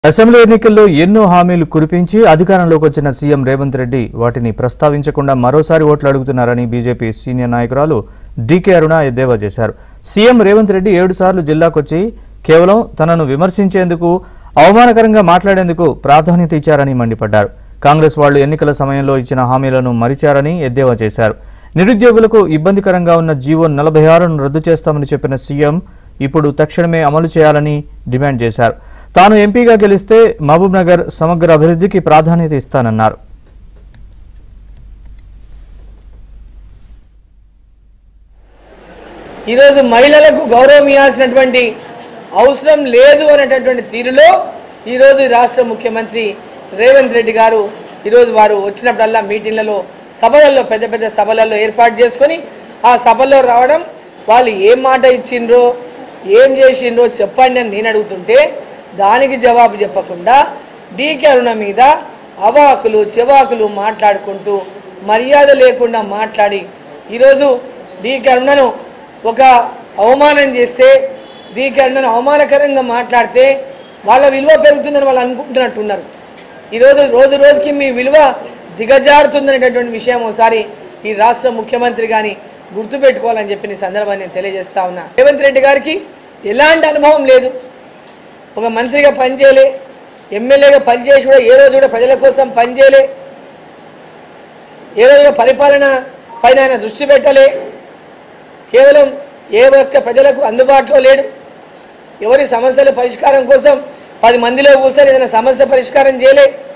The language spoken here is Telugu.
అసెంబ్లీ ఎన్నికల్లో ఎన్నో హామీలు కురిపించి అధికారంలోకి వచ్చిన సీఎం రేవంత్ రెడ్డి వాటిని ప్రస్తావించకుండా మరోసారి ఓట్లు అడుగుతున్నారని బీజేపీ సీనియర్ నాయకురాలు డీకే అరుణ ఎద్దేవా చేశారు. సీఎం రేవంత్ రెడ్డి 7 సార్లు జిల్లాకొచ్చి కేవలం తనను విమర్శించేందుకు, అవమానకరంగా మాట్లాడేందుకు ప్రాధాన్యత ఇచ్చారని మండిపడ్డారు. కాంగ్రెస్ వాళ్లు ఎన్నికల సమయంలో ఇచ్చిన హామీలను మరిచారని ఎద్దేవా చేశారు. నిరుద్యోగులకు ఇబ్బందికరంగా ఉన్న జీవో 46ను రద్దు చేస్తామని చెప్పిన సీఎం ఇప్పుడు తక్షణమే అమలు చేయాలని డిమాండ్ చేశారు. తాను ఎంపీగా గెలిస్తే మహబూబ్ నగర్ సమగ్ర అభివృద్ధికి ప్రాధాన్యత ఇస్తానన్నారు. ఈరోజు మహిళలకు గౌరవం ఇవ్వాల్సినటువంటి అవసరం లేదు అనేటటువంటి తీరులో ఈరోజు రాష్ట్ర ముఖ్యమంత్రి రేవంత్ రెడ్డి గారు ఈరోజు వారు వచ్చినప్పుడల్లా మీటింగ్లలో, సభలలో, పెద్ద పెద్ద సభలలో ఏర్పాటు చేసుకొని ఆ సభల్లో రావడం, వాళ్ళు ఏం మాట ఇచ్చిండ్రో, ఏం చేసిండ్రో చెప్పండి అని నేను అడుగుతుంటే దానికి జవాబు చెప్పకుండా డీకే అరుణ మీద అవాకులు చెవాకులు మాట్లాడుకుంటూ మర్యాద లేకుండా మాట్లాడి ఈరోజు డీకే అరుణను ఒక అవమానం చేస్తే, డీకే అరుణను అవమానకరంగా మాట్లాడితే వాళ్ళ విలువ పెరుగుతుందని వాళ్ళు అనుకుంటున్నట్టున్నారు. ఈరోజు రోజు రోజుకి మీ విలువ దిగజారుతుందనేటటువంటి విషయం ఒకసారి ఈ రాష్ట్ర ముఖ్యమంత్రి కానీ గుర్తుపెట్టుకోవాలని చెప్పి ఈ సందర్భాన్ని నేను తెలియజేస్తా ఉన్నా. రేవంత్ రెడ్డి గారికి ఎలాంటి అనుభవం లేదు. ఒక మంత్రిగా పనిచేయలే, ఎమ్మెల్యేగా పనిచేసి కూడా ఏ రోజు కూడా ప్రజల కోసం పనిచేయలే, ఏ రోజు పరిపాలన పైన ఆయన దృష్టి పెట్టలే, కేవలం ఏ ఒక్క ప్రజలకు అందుబాటులో లేడు. ఎవరి సమస్యల పరిష్కారం కోసం 10 మందిలో కూర్చొని ఏదైనా సమస్య పరిష్కారం చేయలే.